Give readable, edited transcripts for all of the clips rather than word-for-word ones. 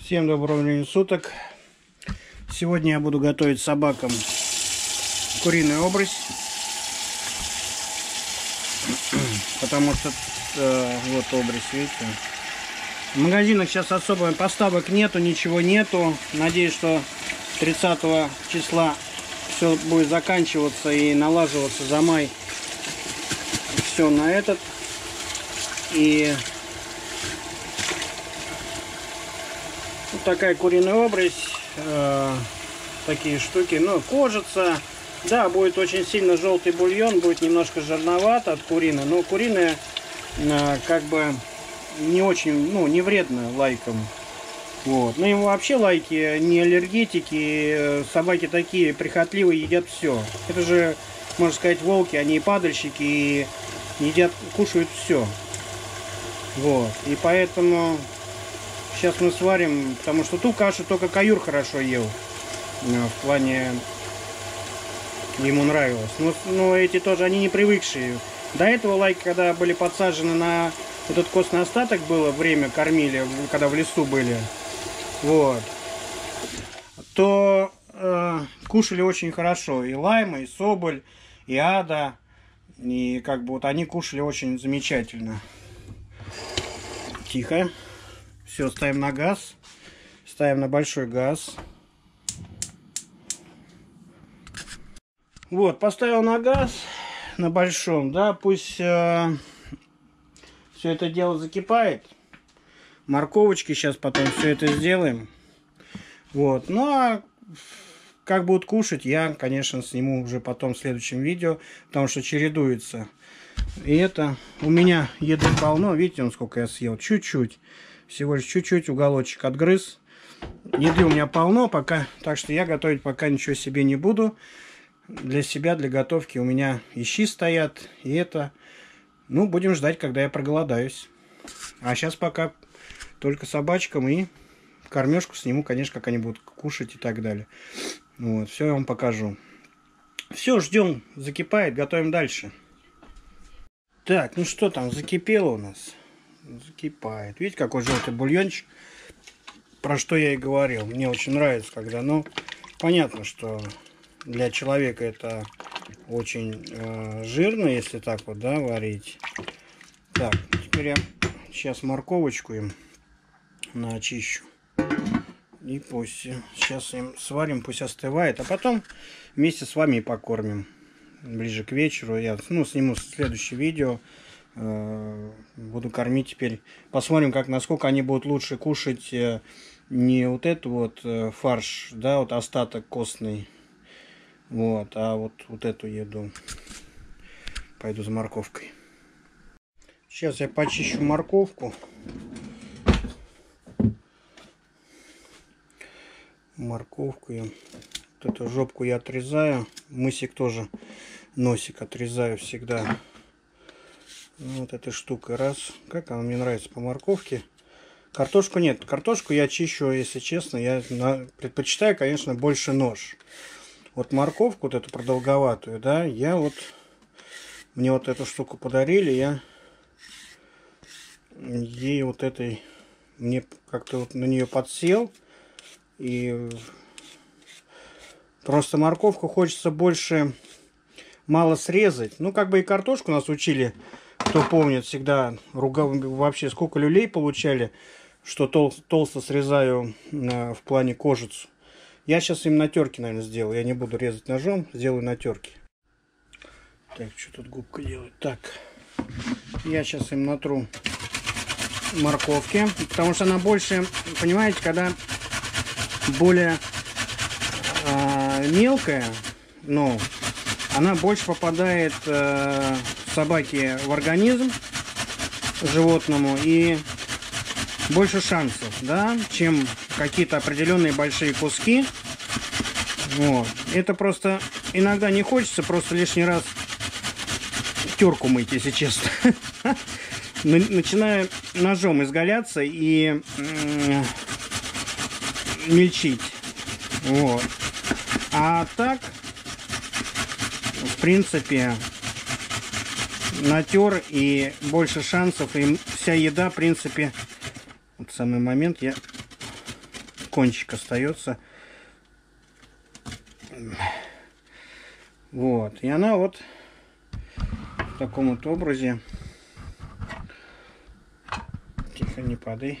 Всем доброго времени суток. Сегодня я буду готовить собакам куриную образ, потому что вот образ, видите. В магазинах сейчас особо поставок нету, ничего нету. Надеюсь, что 30 числа все будет заканчиваться и налаживаться за май. Все на этот. И вот такая куриная образ, такие штуки, ну, кожица, да, будет очень сильно желтый бульон, будет немножко жирновато от куриной, но куриная как бы не очень, ну, не вредно лайкам. Вот. Ну и вообще лайки не аллергетики, собаки такие прихотливые, едят все. Это же, можно сказать, волки, они и падальщики, и едят, кушают все. Вот. И поэтому сейчас мы сварим, потому что ту кашу только Каюр хорошо ел. В плане ему нравилось. Но эти тоже, они не привыкшие. До этого лайки, когда были подсажены на этот костный остаток, было время, кормили, когда в лесу были. Вот. То кушали очень хорошо. И Лайма, и Соболь, и Ада. И как бы вот они кушали очень замечательно. Тихо. Все, ставим на газ. Ставим на большой газ. Вот, поставил на газ. На большом, да. Пусть все это дело закипает. Морковочки сейчас потом все это сделаем. Вот. Ну, а как будут кушать, я, конечно, сниму уже потом в следующем видео. Потому что чередуется. И это у меня еды полно. Видите, он сколько я съел? Чуть-чуть. Всего лишь чуть-чуть уголочек отгрыз. Еды у меня полно пока. Так что я готовить пока ничего себе не буду. Для себя, для готовки у меня и щи стоят. И это. Ну, будем ждать, когда я проголодаюсь. А сейчас пока только собачкам и кормежку сниму, конечно, как они будут кушать и так далее. Вот, все я вам покажу. Все, ждем. Закипает, готовим дальше. Так, ну что там, закипело у нас? Закипает. Видите, какой желтый бульончик? Про что я и говорил. Мне очень нравится, когда, ну, понятно, что для человека это очень жирно, если так вот, да, варить. Так, теперь я сейчас морковочку им начищу. И пусть сейчас им сварим, пусть остывает. А потом вместе с вами и покормим. Ближе к вечеру я, ну, сниму следующее видео. Буду кормить теперь. Посмотрим, как, насколько они будут лучше кушать не вот эту вот фарш, да, вот остаток костный, вот, а вот эту еду. Пойду за морковкой. Сейчас я почищу морковку. Морковку я, вот эту жопку я отрезаю. Мысик тоже, носик отрезаю всегда. Вот этой штукой раз. Как она мне нравится по морковке. Картошку нет. Картошку я чищу, если честно. Я предпочитаю, конечно, больше нож. Вот морковку, вот эту продолговатую, да, я вот... Мне вот эту штуку подарили, я ей вот этой... Мне как-то вот на нее подсел. И просто морковку хочется больше мало срезать. Ну, как бы и картошку нас учили... Кто помнит, всегда вообще сколько люлей получали, что толсто срезаю в плане кожицу. Я сейчас им на терке, наверное, сделаю. Я не буду резать ножом, сделаю на терке. Так, что тут губка делает? Так, я сейчас им натру морковки, потому что она больше, понимаете, когда более мелкая, ну, она больше попадает собаке в организм, животному, и больше шансов, да, чем какие-то определенные большие куски. Вот. Это просто иногда не хочется просто лишний раз терку мыть, если честно. Начинаю ножом изгаляться и мельчить. Вот. А так, в принципе, натер, и больше шансов, и вся еда, в принципе, вот самый момент я кончик остается. Вот. И она вот в таком вот образе. Тихо, не падай.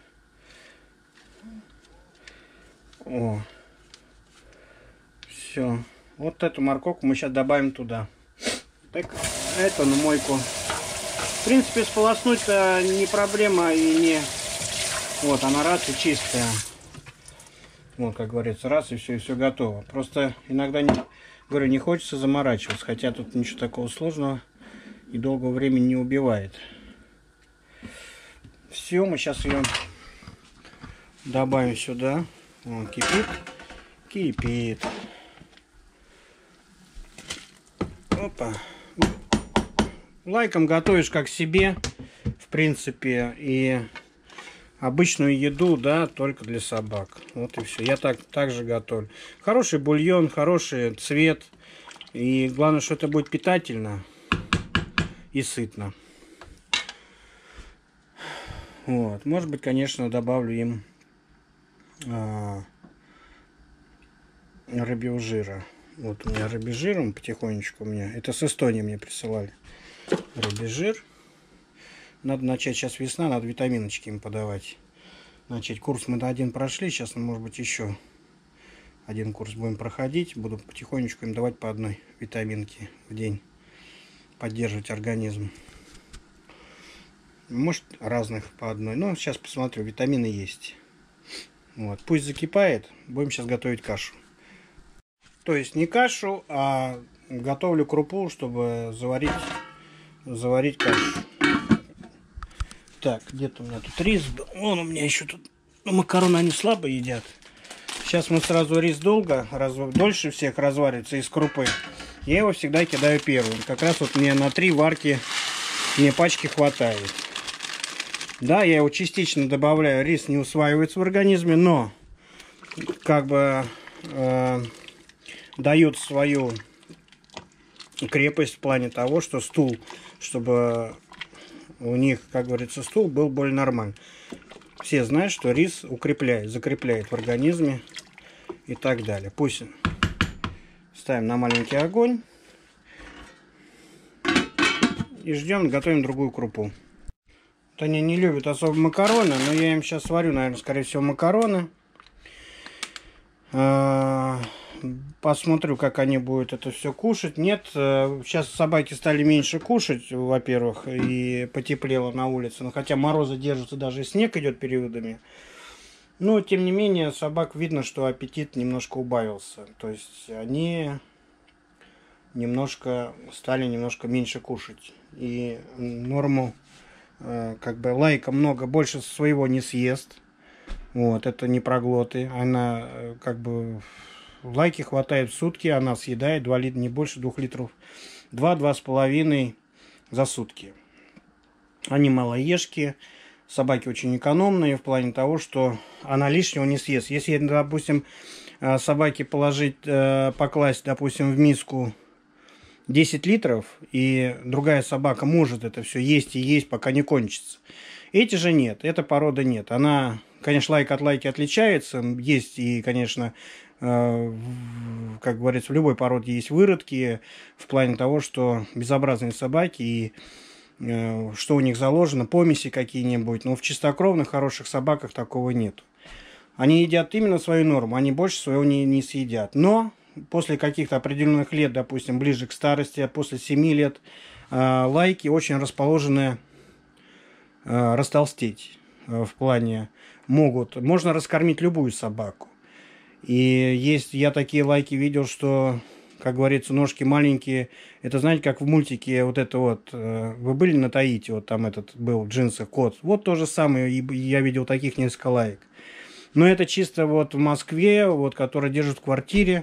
О. Все. Вот эту морковку мы сейчас добавим туда. Так, это на мойку. В принципе, сполоснуть-то не проблема и не... Вот, она раз и чистая. Вот, как говорится, раз и все готово. Просто иногда, говорю, не хочется заморачиваться, хотя тут ничего такого сложного и долгого времени не убивает. Все, мы сейчас ее добавим сюда. Вон, кипит. Кипит. Опа. Лайком готовишь как себе, в принципе, и обычную еду, да, только для собак. Вот и все. Я так же готовлю. Хороший бульон, хороший цвет. И главное, что это будет питательно и сытно. Вот. Может быть, конечно, добавлю им рыбьего жира. Вот у меня рыбий жир, он потихонечку у меня. Это с Эстонии мне присылали. Рыбий жир. Надо начать, сейчас весна, надо витаминочки им подавать. Начать курс мы один прошли, сейчас, может быть, еще один курс будем проходить. Буду потихонечку им давать по одной витаминке в день. Поддерживать организм. Может, разных по одной. Но сейчас посмотрю, витамины есть. Вот. Пусть закипает. Будем сейчас готовить кашу. То есть не кашу, а готовлю крупу, чтобы заварить кашу. Так, где-то у меня тут рис был. Вон у меня еще тут... Ну, макароны, они слабо едят. Сейчас мы сразу рис дольше всех разваривается из крупы. Я его всегда кидаю первым. Как раз вот мне на 3 варки, мне пачки хватает. Да, я его частично добавляю. Рис не усваивается в организме, но как бы дает свою крепость в плане того, что стул, чтобы у них, как говорится, стул был более нормальный. Все знают, что рис укрепляет, закрепляет в организме и так далее. Пусть ставим на маленький огонь и ждем, готовим другую крупу. Вот они не любят особо макароны, но я им сейчас сварю, наверное, скорее всего, макароны. Посмотрю, как они будут это все кушать. Нет, сейчас собаки стали меньше кушать, во-первых, и потеплело на улице. Но хотя морозы держатся, даже и снег идет периодами. Но, тем не менее, собак видно, что аппетит немножко убавился. То есть они стали немножко меньше кушать. И норму, как бы, лайка больше своего не съест. Вот, это не проглоты. Она, как бы... Лайки хватает в сутки, она съедает 2 литра, не больше 2 литров. 2-2,5 за сутки. Они малоежки. Собаки очень экономные в плане того, что она лишнего не съест. Если, допустим, собаке покласть, допустим, в миску 10 литров, и другая собака может это все есть и есть, пока не кончится. Эти же нет, эта порода нет. Она, конечно, лайк от лайки отличается. Есть и, конечно, как говорится, в любой породе есть выродки, в плане того, что безобразные собаки и что у них заложено, помеси какие-нибудь. Но в чистокровных хороших собаках такого нет. Они едят именно свою норму, они больше своего не съедят. Но после каких-то определенных лет, допустим, ближе к старости, после 7 лет, лайки очень расположены растолстеть. В плане можно раскормить любую собаку. И есть, я такие лайки видел, что, как говорится, ножки маленькие. Это, знаете, как в мультике вот это вот. Вы были на Таити, вот там этот был в джинсах кот. Вот то же самое, я видел таких несколько лайк. Но это чисто вот в Москве, вот, которые держат в квартире.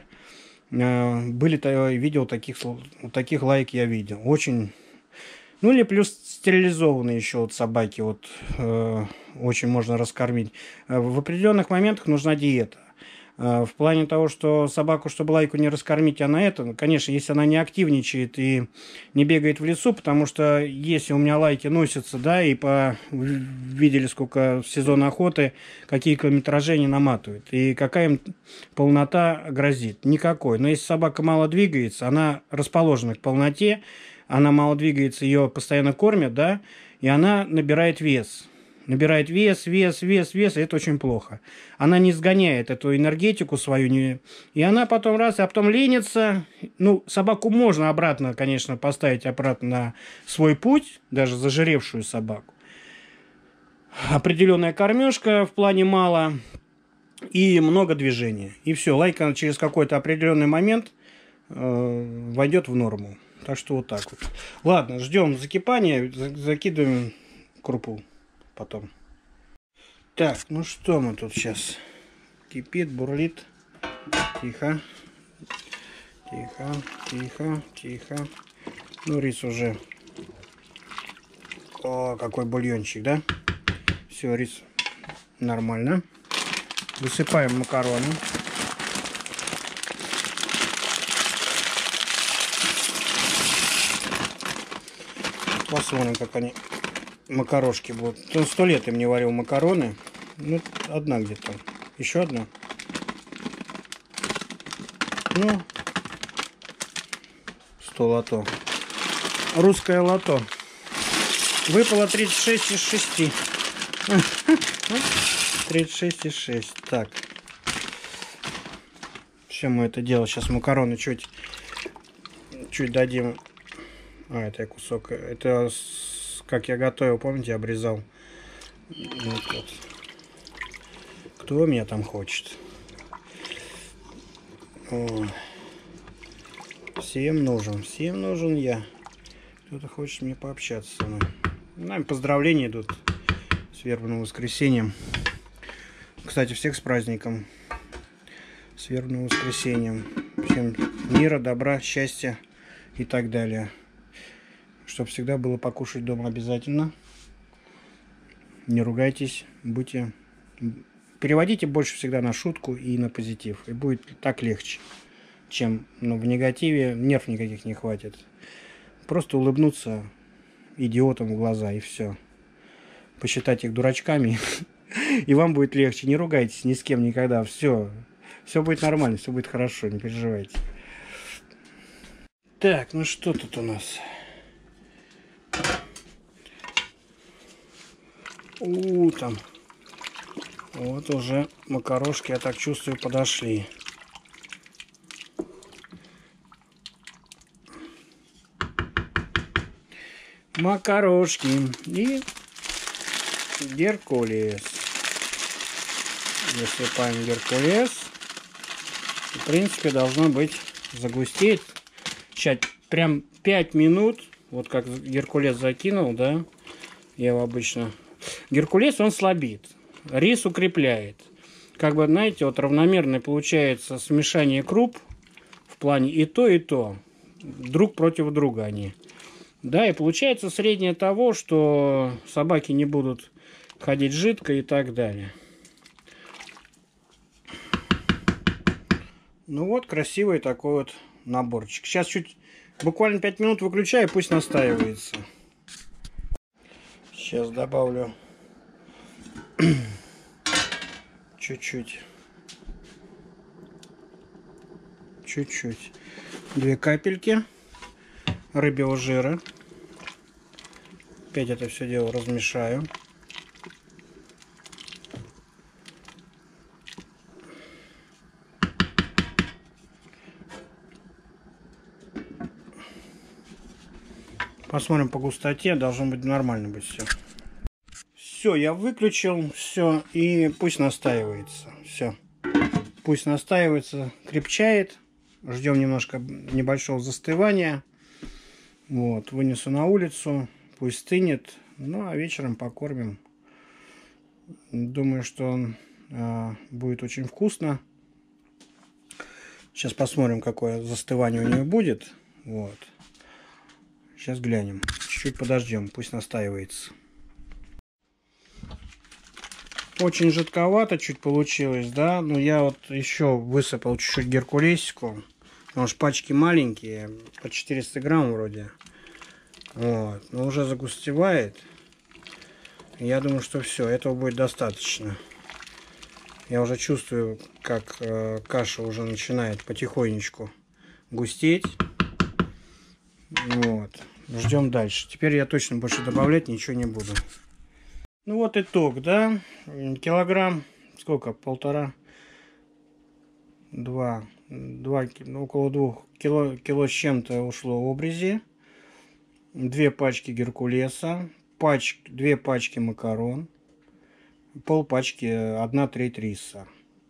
Видел таких лайк я видел. Очень... Ну или плюс стерилизованные еще вот собаки. Вот очень можно раскормить. В определенных моментах нужна диета. В плане того, что собаку, чтобы лайку не раскормить, она это, конечно, если она не активничает и не бегает в лесу, потому что если у меня лайки носятся, да, и видели, сколько в сезон охоты, какие километражи они наматывают, и какая им полнота грозит. Никакой. Но если собака мало двигается, она расположена к полноте, она мало двигается, ее постоянно кормят, да, и она набирает вес. Набирает вес, и это очень плохо. Она не сгоняет эту энергетику свою, и она потом раз, а потом ленится. Ну, собаку можно обратно, конечно, поставить обратно на свой путь, даже зажиревшую собаку. Определенная кормежка в плане мало и много движения. И все, лайка через какой-то определенный момент войдет в норму. Так что вот так вот. Ладно, ждем закипания, закидываем крупу потом. Так, ну что мы тут сейчас? Кипит, бурлит. Тихо. Тихо. Ну, рис уже. О, какой бульончик, да? Все, рис нормально. Высыпаем макароны. Посмотрим, как они, макарошки будут. 100 лет я не варил макароны. Ну, одна где-то. Еще одна. Ну, 100 лото. Русское лото. Выпало 36 из 6. 36 из 6. Так. Все, мы это дело. Сейчас макароны чуть дадим. А, это кусок. Это как я готовил, помните, обрезал. Вот. Кто меня там хочет? О. Всем нужен я. Кто-то хочет мне пообщаться со мной. Нам поздравления идут с вербным воскресеньем. Кстати, всех с праздником. С вербным воскресеньем. Всем мира, добра, счастья и так далее. Чтобы всегда было покушать дома обязательно. Не ругайтесь, переводите больше всегда на шутку и на позитив. И будет так легче, чем в негативе. Нерв никаких не хватит. Просто улыбнуться идиотам в глаза и все. Посчитать их дурачками, и вам будет легче. Не ругайтесь ни с кем никогда. Все будет нормально, все будет хорошо, не переживайте. Так, ну что тут у нас? Там. Вот уже макарошки, я так чувствую, подошли. Макарошки и геркулес. Засыпаем геркулес. В принципе, должно быть загустеть. Сейчас прям 5 минут. Вот как геркулес закинул, да. Я его обычно... Геркулес, он слабит. Рис укрепляет. Как бы, знаете, вот равномерное получается смешание круп в плане и то. Друг против друга они. Да, и получается среднее того, что собаки не будут ходить жидко и так далее. Ну вот, красивый такой вот наборчик. Сейчас буквально 5 минут выключаю, пусть настаивается. Сейчас добавлю чуть-чуть. 2 капельки рыбьего жира. Опять это все дело размешаю. Посмотрим по густоте, должно быть нормально быть все. Все, я выключил, все, и пусть настаивается. Все, пусть настаивается, крепчает. Ждем немножко небольшого застывания. Вот, вынесу на улицу, пусть стынет. Ну, а вечером покормим. Думаю, что он будет очень вкусно. Сейчас посмотрим, какое застывание у него будет. Вот. Сейчас глянем. Чуть-чуть подождем, пусть настаивается. очень жидковато чуть получилось, да. Но я вот еще высыпал чуть-чуть геркулесику. Потому что пачки маленькие, по 400 грамм вроде. Вот. Но уже загустевает. Я думаю, что все, этого будет достаточно. Я уже чувствую, как каша уже начинает потихонечку густеть. Вот. Ждем дальше. Теперь я точно больше добавлять ничего не буду. Ну вот итог, да. Килограмм, сколько? Полтора? Два, около 2 кило с чем-то ушло обрези. 2 пачки геркулеса. 2 пачки макарон. Пол-пачки, 1/3 риса.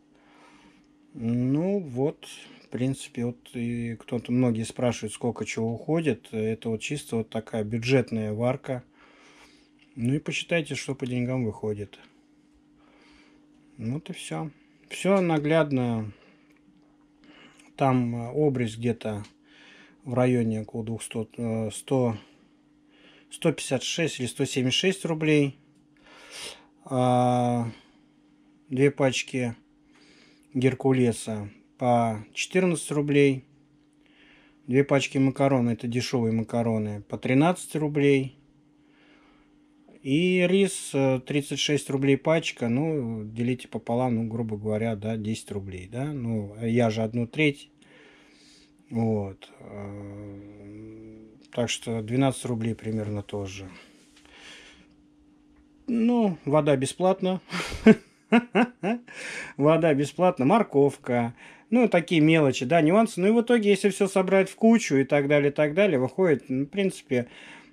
Ну вот, в принципе, вот и кто-то, многие спрашивают, сколько чего уходит. Это вот чисто вот такая бюджетная варка. Ну и посчитайте, что по деньгам выходит. Вот и все. Все наглядно. Там обрез где-то в районе около 156 или 176 рублей. 2 пачки геркулеса по 14 рублей. 2 пачки макарон, это дешевые макароны, по 13 рублей. И рис 36 рублей пачка, ну, делите пополам, ну, грубо говоря, да, 10 рублей, да. Ну, я же 1/3. Вот. Так что 12 рублей примерно тоже. Ну, вода бесплатно. Вода бесплатно, морковка. Ну, такие мелочи, да, нюансы. Ну и в итоге, если все собрать в кучу и так далее, выходит, в принципе,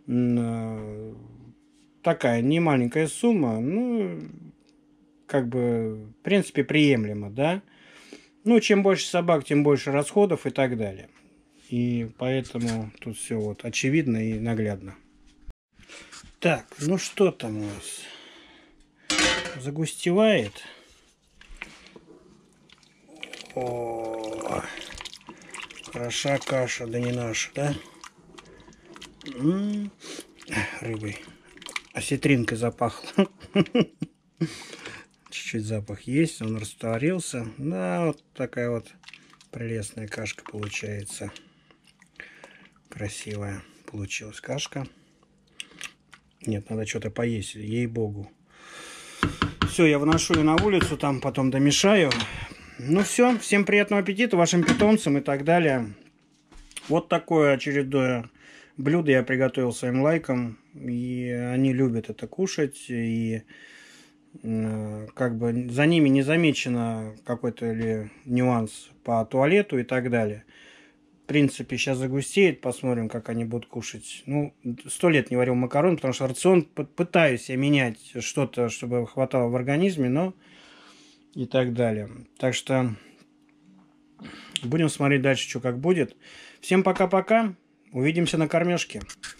такая немаленькая сумма. Ну, как бы, в принципе, приемлемо, да. Ну, чем больше собак, тем больше расходов и так далее. И поэтому тут все вот очевидно и наглядно. Так, ну что там у нас? Загустевает. О, хороша каша, да не наша, да? Рыбой. Осетринкой запахло. Чуть-чуть запах есть, он растворился. Да, вот такая вот прелестная кашка получается. Красивая получилась кашка. Нет, надо что-то поесть, ей-богу. Все, я выношу ее на улицу, там потом домешаю. Ну все, всем приятного аппетита вашим питомцам и так далее. Вот такое очередное блюдо я приготовил своим лайкам. И они любят это кушать. И как бы за ними не замечено какой-то ли нюанс по туалету и так далее. В принципе, сейчас загустеет, посмотрим, как они будут кушать. Ну, 100 лет не варил макарон, потому что рацион пытаюсь я менять что-то, чтобы хватало в организме, но и так далее. Так что будем смотреть дальше, что как будет. Всем пока-пока. Увидимся на кормежке.